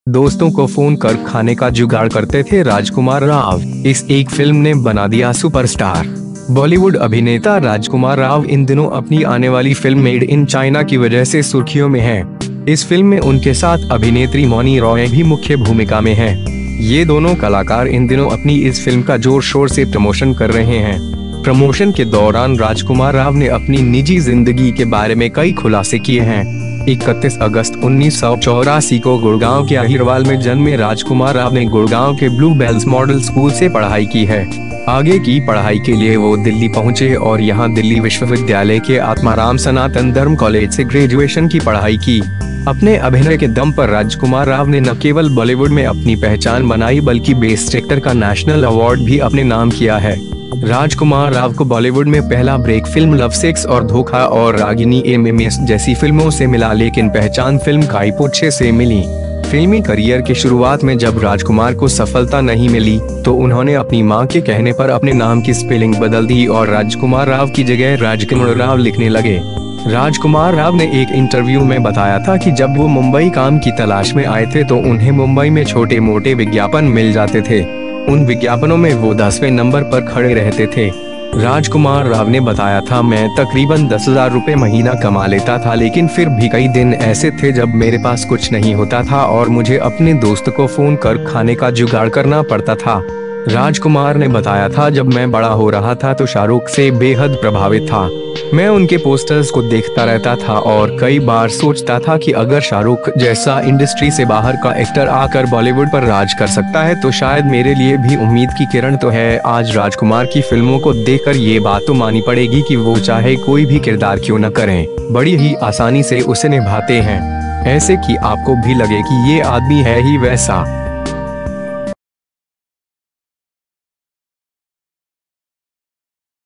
दोस्तों को फोन कर खाने का जुगाड़ करते थे राजकुमार राव। इस एक फिल्म ने बना दिया सुपरस्टार। बॉलीवुड अभिनेता राजकुमार राव इन दिनों अपनी आने वाली फिल्म मेड इन चाइना की वजह से सुर्खियों में हैं। इस फिल्म में उनके साथ अभिनेत्री मौनी रॉय भी मुख्य भूमिका में हैं। ये दोनों कलाकार इन दिनों अपनी इस फिल्म का जोर शोर से प्रमोशन कर रहे हैं। प्रमोशन के दौरान राजकुमार राव ने अपनी निजी जिंदगी के बारे में कई खुलासे किए हैं। 31 अगस्त 1984 को गुड़गांव के अहिरवाल में जन्मे राजकुमार राव ने गुड़गांव के ब्लू बेल्स मॉडल स्कूल से पढ़ाई की है। आगे की पढ़ाई के लिए वो दिल्ली पहुंचे और यहां दिल्ली विश्वविद्यालय के आत्माराम सनातन धर्म कॉलेज से ग्रेजुएशन की पढ़ाई की। अपने अभिनय के दम पर राजकुमार राव ने न केवल बॉलीवुड में अपनी पहचान बनाई बल्कि बेस्ट एक्टर का नेशनल अवार्ड भी अपने नाम किया है। राजकुमार राव को बॉलीवुड में पहला ब्रेक फिल्म लव सेक्स और धोखा और रागिनी एमएमएस जैसी फिल्मों से मिला, लेकिन पहचान फिल्म काईपोछे से मिली। फिल्मी करियर की शुरुआत में जब राजकुमार को सफलता नहीं मिली तो उन्होंने अपनी मां के कहने पर अपने नाम की स्पेलिंग बदल दी और राजकुमार राव की जगह राजकुमार राव लिखने लगे। राजकुमार राव ने एक इंटरव्यू में बताया था कि जब वो मुंबई काम की तलाश में आए थे तो उन्हें मुंबई में छोटे मोटे विज्ञापन मिल जाते थे। उन विज्ञापनों में वो 10वें नंबर पर खड़े रहते थे। राजकुमार राव ने बताया था, मैं तकरीबन 10,000 रुपए महीना कमा लेता था, लेकिन फिर भी कई दिन ऐसे थे जब मेरे पास कुछ नहीं होता था और मुझे अपने दोस्त को फोन कर खाने का जुगाड़ करना पड़ता था। राजकुमार ने बताया था, जब मैं बड़ा हो रहा था तो शाहरुख से बेहद प्रभावित था। मैं उनके पोस्टर्स को देखता रहता था और कई बार सोचता था कि अगर शाहरुख जैसा इंडस्ट्री से बाहर का एक्टर आकर बॉलीवुड पर राज कर सकता है तो शायद मेरे लिए भी उम्मीद की किरण तो है। आज राजकुमार की फिल्मों को देखकर ये बात तो मानी पड़ेगी कि वो चाहे कोई भी किरदार क्यों न करें, बड़ी ही आसानी से उसे निभाते हैं, ऐसे कि आपको भी लगे कि ये आदमी है ही वैसा।